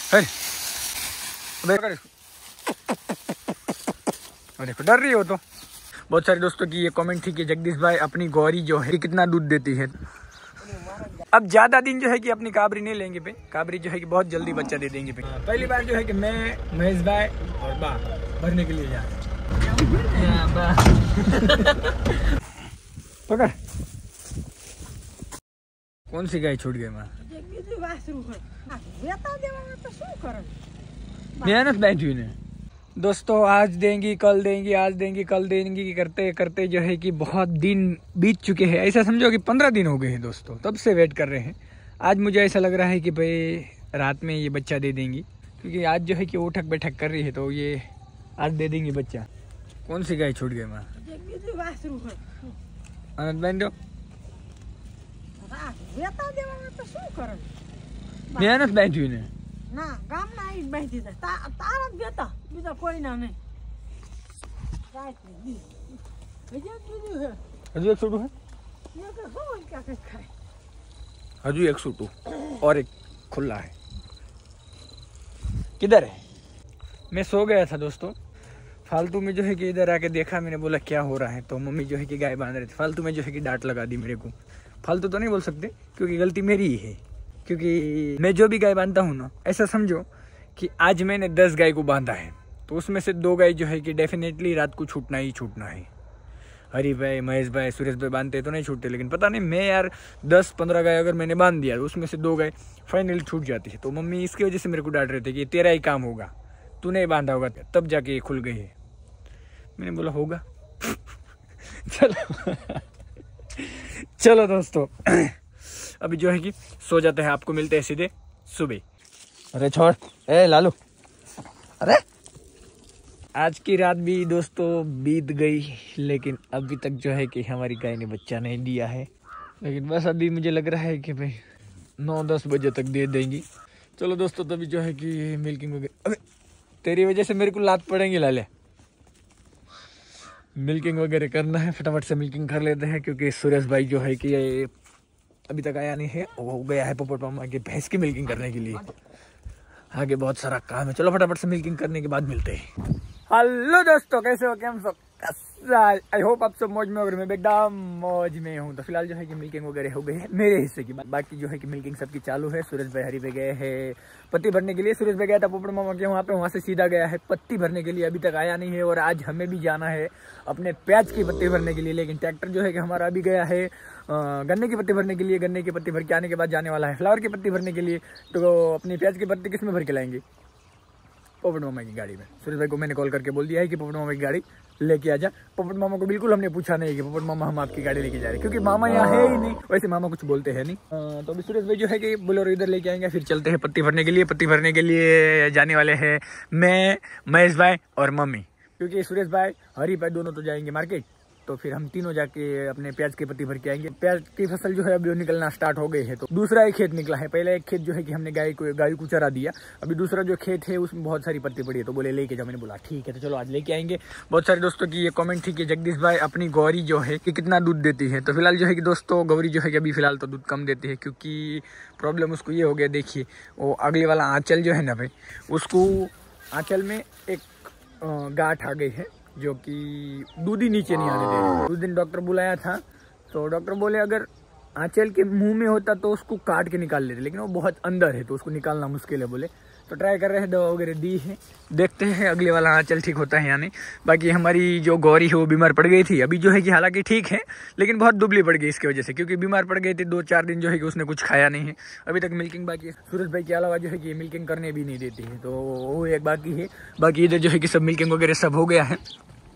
देखो डर रही हो तो। बहुत सारे दोस्तों की ये कमेंट थी कि जगदीश भाई अपनी गौरी जो है कितना दूध देती है। अब ज्यादा दिन जो है कि अपनी काबरी नहीं लेंगे पे, काबरी जो है कि बहुत जल्दी बच्चा दे देंगे पे। पहली बार जो है कि मैं महेश भाई और बा भरने के लिए जा रहे पकड़। कौन सी गाय छूट गई माँ? मेहनत बैठी ने दोस्तों, आज देंगी कल देंगी, आज देंगी कल देंगी करते करते जो है कि बहुत दिन बीत चुके हैं। ऐसा समझो कि 15 दिन हो गए हैं दोस्तों, तब से वेट कर रहे हैं। आज मुझे ऐसा लग रहा है कि भाई रात में ये बच्चा दे देंगी, क्योंकि आज जो है कि उठक बैठक कर रही है, तो ये आज दे देंगी बच्चा। कौन सी गाय छूट गई माँ? आनंद बहन दो मेहनत बैठी ने ना गाम ना बैठी तारत बेटा बीजा कोई ना नहीं हजू एक सूटू है, हजू एक सूटू और एक खुला है। किधर है? मैं सो गया था दोस्तों, फालतू में जो है कि इधर आके देखा, मैंने बोला क्या हो रहा है, तो मम्मी जो है कि गाय बांध रहे थे। फालतू में जो है कि डांट लगा दी मेरे को। फालतू तो नहीं बोल सकते क्योंकि गलती मेरी ही है, क्योंकि मैं जो भी गाय बांधता हूँ ना, ऐसा समझो कि आज मैंने 10 गाय को बांधा है, तो उसमें से 2 गाय जो है कि डेफिनेटली रात को छूटना ही छूटना है। हरी भाई, महेश भाई, सुरेश भाई बांधते तो नहीं छूटते, लेकिन पता नहीं मैं यार 10-15 गाय अगर मैंने बांध दिया तो उसमें से 2 गाय फाइनली छूट जाती है। तो मम्मी इसकी वजह से मेरे को डांट रहे थे कि तेरा ही काम होगा, तू नहीं बांधा होगा, तब जाके ये खुल गई है। मैंने बोला होगा चलो चलो दोस्तों अभी जो है कि सो जाते हैं, आपको मिलते हैं सीधे सुबह। अरे छोड़ ए लालू, अरे आज की रात भी दोस्तों बीत गई, लेकिन अभी तक जो है कि हमारी गाय ने बच्चा नहीं दिया है। लेकिन बस अभी मुझे लग रहा है कि भाई 9-10 बजे तक दे देंगी। चलो दोस्तों, तभी जो है कि मिल्किंग वगैरह, अबे तेरी वजह से मेरे को लात पड़ेंगी लाले। मिल्किंग वगैरह करना है, फटाफट से मिल्किंग कर लेते हैं, क्योंकि सुरेश भाई जो है कि ये अभी तक आया नहीं है, वो हो गया है पोपट मामा के भैंस की मिल्किंग करने के लिए। आगे बहुत सारा काम है, चलो फटाफट से मिल्किंग करने के बाद मिलते हैं। हेलो दोस्तों, कैसे हो, केम सब? आई होप आप सब मौज में हो। मैं एकदम मौज में हूँ। तो फिलहाल जो है कि मिल्किंग वगैरह हो गई है मेरे हिस्से की, बाकी जो है कि मिल्किंग सबकी चालू है। सूरज भाई हरी पे गए हैं पत्ती भरने के लिए। सूरज भाई गया था पोपट मामा के वहाँ पे, वहाँ से सीधा गया है पत्ती भरने के लिए, अभी तक आया नहीं है। और आज हमें भी जाना है अपने प्याज की पत्ती भरने के लिए, लेकिन ट्रैक्टर जो है कि हमारा अभी गया है गन्ने की पत्ती भरने के लिए। गन्ने की पत्ती भर के आने के बाद जाने वाला है फ्लावर की पत्ती भरने के लिए। तो अपनी प्याज की पत्ती किस में भर के लाएंगे? पोपट मामा की गाड़ी में। सूरज भाई को मैंने कॉल करके बोल दिया है कि पोपट मामा की गाड़ी लेके आ जा। पोपट मामा को बिल्कुल हमने पूछा नहीं कि पोपट मामा हम आपकी गाड़ी लेके जा रहे हैं, क्योंकि मामा यहाँ है ही नहीं, वैसे मामा कुछ बोलते हैं नहीं। तो अभी सूरज भाई जो है कि बोलेरो इधर लेके आएंगे, फिर चलते हैं पत्ती भरने के लिए। पत्ती भरने के लिए जाने वाले हैं मैं, महेश भाई और मम्मी, क्योंकि सूरज भाई हरी भाई दोनों तो जाएंगे मार्केट। तो फिर हम तीनों जाके अपने प्याज की पत्ती भर के आएंगे। प्याज की फसल जो है अभी निकलना स्टार्ट हो गई है। तो दूसरा एक खेत निकला है। पहले एक खेत जो है कि हमने गाय को चरा दिया, अभी दूसरा जो खेत है उसमें बहुत सारी पत्ती पड़ी है, तो बोले लेके जाओ। मैंने बोला ठीक है, तो चलो आज लेके आएंगे। बहुत सारे दोस्तों की ये कमेंट थी कि जगदीश भाई अपनी गौरी जो है कि कितना दूध देती है। तो फिलहाल जो है कि दोस्तों गौरी जो है कि अभी फिलहाल तो दूध कम देती है, क्योंकि प्रॉब्लम उसको ये हो गया, देखिए वो अगले वाला आंचल जो है ना भाई, उसको आंचल में एक गांठ आ गई है, जो कि दूध ही नीचे नहीं आने दे रही। उस दिन डॉक्टर बुलाया था, तो डॉक्टर बोले अगर आंचल के मुंह में होता तो उसको काट के निकाल लेते, लेकिन वो बहुत अंदर है तो उसको निकालना मुश्किल है बोले। तो ट्राई कर रहे हैं, दवा वगैरह दी है, देखते हैं अगले वाला आंचल ठीक होता है या नहीं। बाकी हमारी जो गौरी है वो बीमार पड़ गई थी, अभी जो है कि हालांकि ठीक है, लेकिन बहुत दुबली पड़ गई इसकी वजह से, क्योंकि बीमार पड़ गई थी। 2-4 दिन जो है कि उसने कुछ खाया नहीं है। अभी तक मिल्किंग बाकी है। सूरज भाई के अलावा जो है कि मिल्किंग करने भी नहीं देती है, तो वो एक बाकी है। बाकी इधर जो है कि सब मिल्किंग वगैरह सब हो गया है।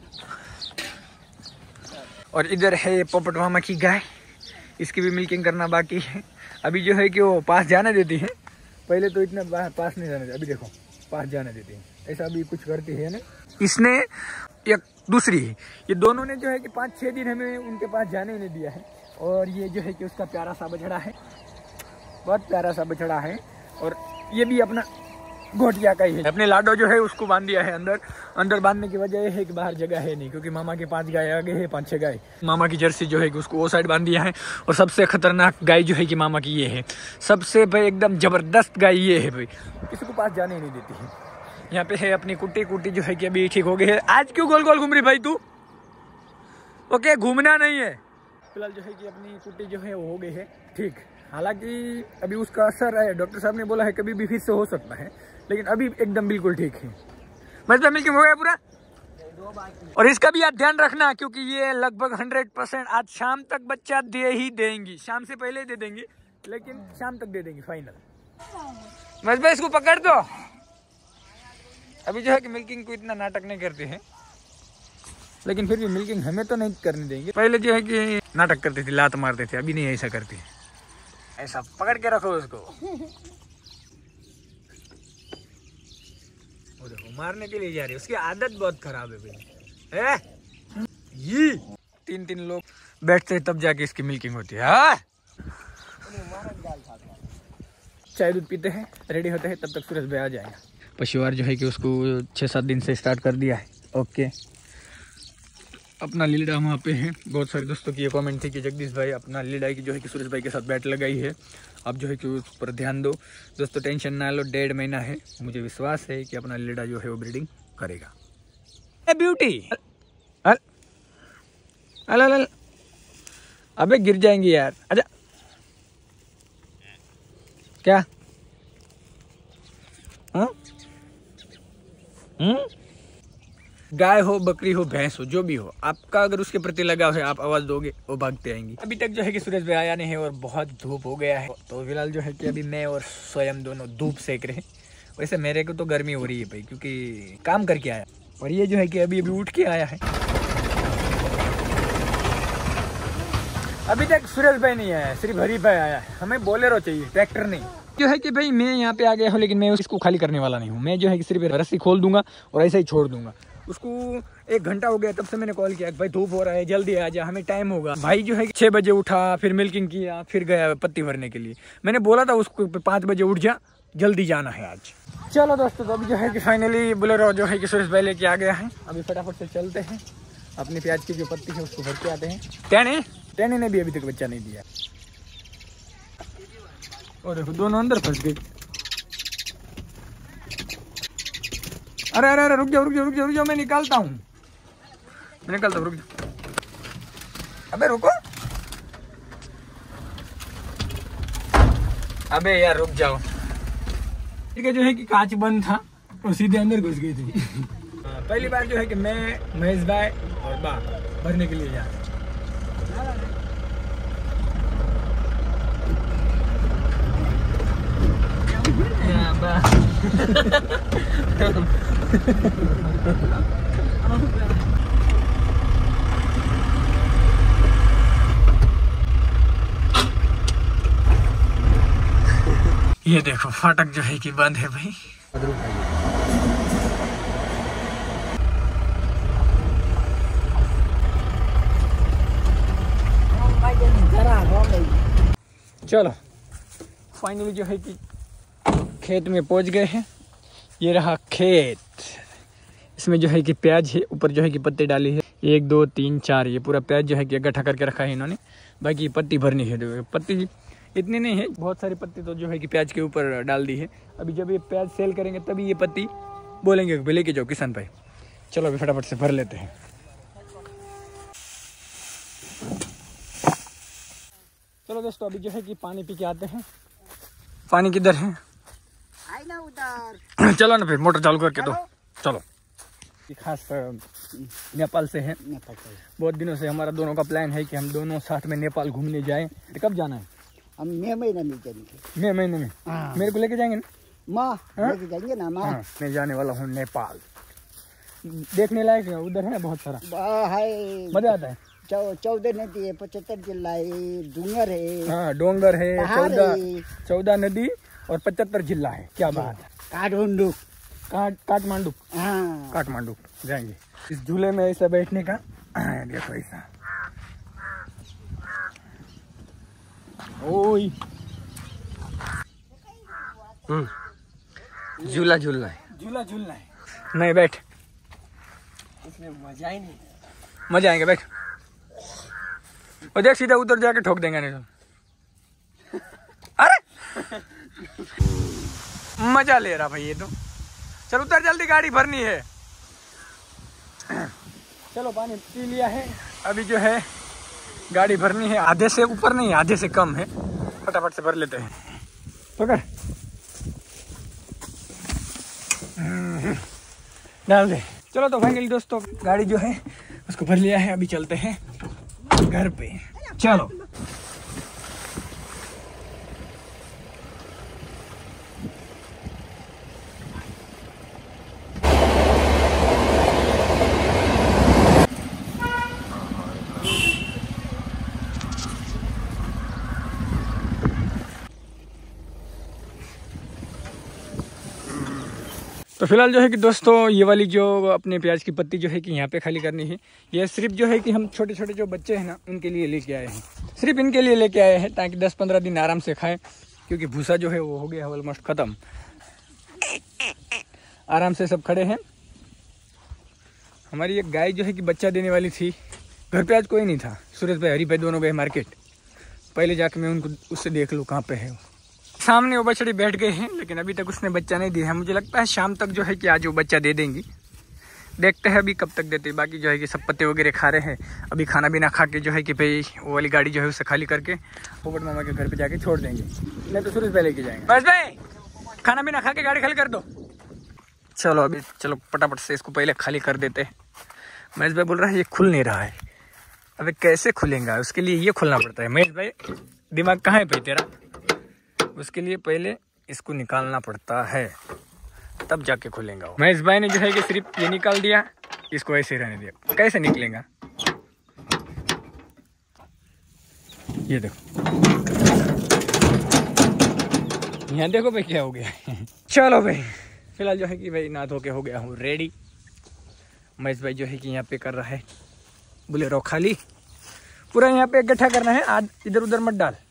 और इधर है पोपट मामा की गाय, इसकी भी मिल्किंग करना बाकी है। अभी जो है कि वो पास जाने देती है, पहले तो इतना पास नहीं जाने देती, अभी देखो पास जाने देती है, ऐसा भी कुछ करती है ना। इसने एक दूसरी है, ये दोनों ने जो है कि 5-6 दिन हमें उनके पास जाने नहीं दिया है। और ये जो है कि उसका प्यारा सा बछड़ा है, बहुत प्यारा सा बछड़ा है। और ये भी अपना घोटिया का ही है। अपने लाडो जो है उसको बांध दिया है अंदर। अंदर बांधने की वजह यह है कि बाहर जगह है नहीं, क्योंकि मामा के 5 गाय आगे है, 5-6 गाय। मामा की जर्सी जो है कि उसको वो साइड बांध दिया है। और सबसे खतरनाक गाय जो है कि मामा की ये है, सबसे भाई एकदम जबरदस्त गाय ये है भाई, किसी को पास जाने ही नहीं देती है। यहाँ पे है अपनी कुट्टी जो है कि अभी ठीक हो गई है। आज क्यों गोल गोल घूम रही भाई तू? ओके, घूमना नहीं है। फिलहाल जो है कि अपनी कुट्टी जो है वो हो गई है ठीक। हालांकि अभी उसका असर है, डॉक्टर साहब ने बोला है कभी भी फिर से हो सकता है, लेकिन अभी एकदम बिल्कुल ठीक है। मतलब मिल्किंग हो गया पूरा। और इसका भी आप ध्यान रखना, क्योंकि ये लगभग 100% आज शाम तक बच्चा दे ही देंगी। शाम से पहले दे देंगी, लेकिन शाम तक दे देंगी फाइनल। बस भाई इसको पकड़ दो। अभी जो है कि मिल्किंग को इतना नाटक नहीं करते हैं, लेकिन फिर भी मिल्किंग हमें तो नहीं करने देंगे। पहले जो है कि नाटक करते थे, लात मारते थे, अभी नहीं ऐसा करते। ऐसा पकड़ के रखो उसको। वो देखो मारने के लिए जा रही है, उसकी आदत बहुत खराब है भाई। ये 3-3 लोग बैठते हैं तब जाके इसकी मिल्किंग होती है। चाय दूध पीते हैं, रेडी होते हैं, तब तक सूरज भाई आ जाएगा। पशुआर जो है कि उसको 6-7 दिन से स्टार्ट कर दिया है। ओके, अपना लीडा वहाँ पे है। बहुत सारे दोस्तों की ये कमेंट थी कि जगदीश भाई अपना लीडा की जो है कि सूरज भाई के साथ बैट लगाई है, आप जो है कि उस पर ध्यान दो। दोस्तों टेंशन ना लो, 1.5 महीना है, मुझे विश्वास है कि अपना लीडा जो है वो ब्रीडिंग करेगा। ए ब्यूटी, अल अबे गिर जाएंगी यार। अच्छा क्या? हाँ गाय हो, बकरी हो, भैंस हो, जो भी हो, आपका अगर उसके प्रति लगाव है, आप आवाज दोगे वो भागते आएंगी। अभी तक जो है कि सूरज भाई आया नहीं है और बहुत धूप हो गया है, तो फिलहाल जो है कि अभी मैं और स्वयं दोनों धूप सेक रहे हैं। वैसे मेरे को तो गर्मी हो रही है भाई, क्योंकि काम करके आया। और ये जो है कि अभी उठ के आया है। अभी तक सूरज भाई नहीं आया, सिर्फ हरी भाई आया है। हमें बोलेरो चाहिए, ट्रैक्टर नहीं। जो है कि भाई मैं यहाँ पे आ गया हूँ, लेकिन मैं इसको खाली करने वाला नहीं हूँ। मैं जो है कि सिर्फ रस्सी खोल दूंगा और ऐसे ही छोड़ दूंगा उसको। 1 घंटा हो गया तब से मैंने कॉल किया, भाई धूप हो रहा है, जल्दी आ जा, हमें टाइम होगा। भाई जो है 6 बजे उठा, फिर मिल्किंग किया, फिर गया पत्ती भरने के लिए। मैंने बोला था उसको 5 बजे उठ जा, जल्दी जाना है आज। चलो दोस्तों, तो अभी जो है कि फाइनली बोलेरो जो है कि सुरेश भाई लेके आ गया है। अभी फटाफट से चलते हैं, अपनी प्याज की जो पत्ती है उसको भर के आते हैं। टेनी ने भी अभी तक बच्चा नहीं दिया। और देखो दोनों अंदर फंस गए। अरे अरे अरे रुक जाओ, मैं निकालता हूँ, रुक जाओ। अबे रुको, अबे यार रुक जाओ। ठीक है, जो है कि कांच बंद था और सीधे अंदर घुस गई थी। पहली बार जो है कि मैं, महेश भाई और बा भरने के लिए जा रहे। ये देखो फाटक जो है कि बंद है भाई। चलो फाइनली जो है कि खेत में पहुंच गए हैं। ये रहा खेत, इसमें जो है कि प्याज है, ऊपर जो है कि पत्ते डाली है 1 2 3 4। ये पूरा प्याज जो है कि इकट्ठा करके रखा है इन्होंने। बाकी पत्ती भरनी है, पत्ती इतनी नहीं है, बहुत सारी पत्ती तो जो है कि प्याज के ऊपर डाल दी है। अभी जब ये प्याज सेल करेंगे तभी ये पत्ती बोलेंगे कि लेके जाओ किसान भाई। चलो अभी फटाफट से भर लेते हैं। चलो दोस्तों, अभी जो है कि पानी पी के आते हैं। पानी किधर है? ना उधर। चलो ना फिर मोटर चालू करके दो। चलो, खास नेपाल से है। बहुत दिनों से हमारा दोनों का प्लान है कि हम दोनों साथ में नेपाल घूमने जाएं। तो कब जाना है? हम मई महीने में जाएंगे। मई महीने में? मेरे को लेके जाएंगे ना? लेके जाएंगे ना माँ। मैं जाने वाला हूँ नेपाल। देखने लायक है उधर, है बहुत सारा, मजा आता है। 14 नदी है, 75 जिला है, डूंगर है। हाँ डोंगर है, 14 नदी और 75 जिला है। क्या बात है। काठमांडू। हाँ काठमांडू जाएंगे। इस झूले में ऐसा बैठने का देखो ऐसा। ओई झूला झूलना है। झूला झूलना है। नहीं बैठ, इसमें मजा ही नहीं। मजा आएंगे, बैठ। और देख सीधा उधर जाके ठोक देंगे नहीं तो। अरे मजा ले रहा भाई ये तो। चल उतर जल्दी, गाड़ी भरनी है। चलो पानी पी लिया है, अभी जो है गाड़ी भरनी है। आधे से ऊपर नहीं, आधे से कम है, फटाफट से भर लेते हैं। पकड़, डाल दे। चलो तो फाइनली दोस्तों गाड़ी जो है उसको भर लिया है, अभी चलते हैं घर पे। चलो तो फिलहाल जो है कि दोस्तों ये वाली जो अपने प्याज की पत्ती जो है कि यहाँ पे खाली करनी है। ये सिर्फ जो है कि हम छोटे छोटे जो बच्चे हैं ना उनके लिए लेके आए हैं, सिर्फ इनके लिए लेके आए हैं ताकि 10-15 दिन आराम से खाएं, क्योंकि भूसा जो है वो हो गया है ऑलमोस्ट ख़त्म। आराम से सब खड़े हैं। हमारी एक गाय जो है कि बच्चा देने वाली थी, घर पे आज कोई नहीं था। सुरेश भाई हरी भाई दोनों गए मार्केट, पहले जाके मैं उनको उससे देख लूँ कहाँ पे है। सामने वो बछड़ी बैठ गए हैं, लेकिन अभी तक उसने बच्चा नहीं दिया है। मुझे लगता है शाम तक जो है कि आज वो बच्चा दे देंगी। देखते हैं अभी कब तक देते। बाकी जो है कि सब पत्ते वगैरह खा रहे हैं। अभी खाना भी ना खा के जो है कि भाई वो वाली गाड़ी जो है उसे खाली करके पोपट मामा के घर पे जाके छोड़ देंगे, नहीं तो सुरेश भाई लेके जाएंगे। बस भाई खाना भी ना खा के गाड़ी खाली कर दो। चलो अभी चलो फटाफट से इसको पहले खाली कर देते हैं। महेश भाई बोल रहा है ये खुल नहीं रहा है। अबे कैसे खुलेगा, उसके लिए ये खुलना पड़ता है। महेश भाई दिमाग कहाँ है भाई तेरा? उसके लिए पहले इसको निकालना पड़ता है, तब जाके खुलेगा। महेश भाई ने जो है कि सिर्फ ये निकाल दिया, इसको ऐसे रहने दिया। कैसे निकलेगा ये देखो, यहाँ देखो भाई क्या हो गया। चलो भाई फिलहाल जो है कि भाई नहा धो के हो गया हूँ रेडी। महेश भाई जो है कि यहाँ पे कर रहा है बोलेरो खाली, पूरा यहाँ पे इकट्ठा करना है, आज इधर उधर मत डाल।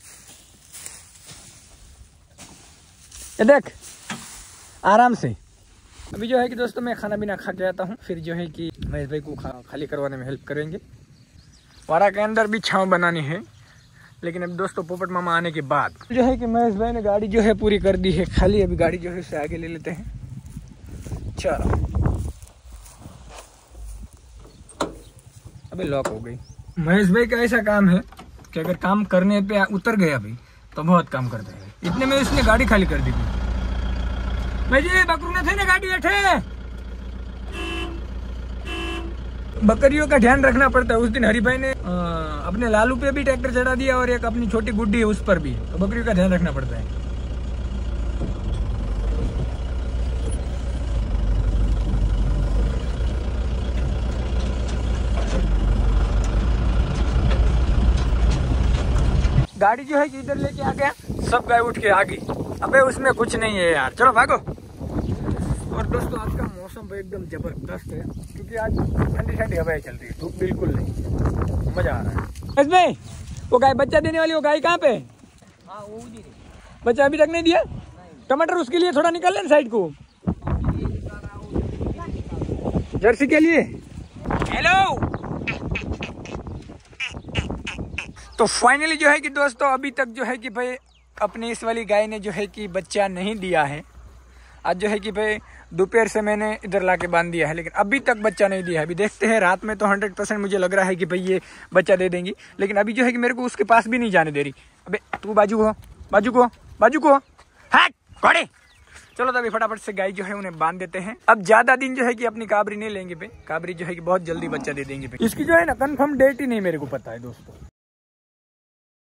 ये देख आराम से। अभी जो है कि दोस्तों मैं खाना भी ना खा के आता हूँ, फिर जो है कि महेश भाई को खाली करवाने में हेल्प करेंगे। वारा के अंदर भी छाँव बनानी है, लेकिन अब दोस्तों पोपट मामा आने के बाद जो है कि महेश भाई ने गाड़ी जो है पूरी कर दी है खाली। अभी गाड़ी जो है उससे आगे ले लेते हैं। चलो अबे लॉक हो गई। महेश भाई का ऐसा काम है कि अगर काम करने पे उतर गया भाई तो बहुत काम करते हैं। इतने में उसने गाड़ी खाली कर दी थी। भाई जी बकरू न थे ना गाड़ी बैठे, बकरियों का ध्यान रखना पड़ता है। उस दिन हरी भाई ने अपने लालू पे भी ट्रैक्टर चढ़ा दिया और एक अपनी छोटी गुड्डी है उस पर भी, तो बकरियों का ध्यान रखना पड़ता है। गाड़ी जो है कि इधर लेके आ गया, सब गाय उठ के आ गई। अबे उसमें कुछ नहीं है यार, चलो भागो। और दोस्तों आज का मौसम एकदम जबरदस्त है, क्योंकि आज ठंडी ठंडी हवाएं चल रही है, धूप बिल्कुल नहीं, मजा आ रहा है। इसमें वो गाय बच्चा देने वाली वो गाय कहाँ पे? हाँ वो उधर है। बच्चा अभी तक नहीं दिया? टमाटर उसके लिए थोड़ा निकाल लेना साइड को, जर्सी के लिए। हेलो तो फाइनली जो है कि दोस्तों अभी तक जो है कि भाई अपनी इस वाली गाय ने जो है कि बच्चा नहीं दिया है। आज जो है कि भाई दोपहर से मैंने इधर लाके बांध दिया है, लेकिन अभी तक बच्चा नहीं दिया है। अभी देखते हैं, रात में तो 100% मुझे लग रहा है कि भाई ये बच्चा दे देंगी, लेकिन अभी जो है कि मेरे को उसके पास भी नहीं जाने दे रही। अबे तू बाजू हो, बाजू को, बाजू को हट घोड़े। चलो तो अभी फटाफट से गाय जो है उन्हें बांध देते हैं। अब ज्यादा दिन जो है कि अपनी काबरी नहीं लेंगे भाई, काबरी जो है कि बहुत जल्दी बच्चा दे देंगे भाई। इसकी जो है ना कंफर्म डेट ही नहीं मेरे को पता है दोस्तों।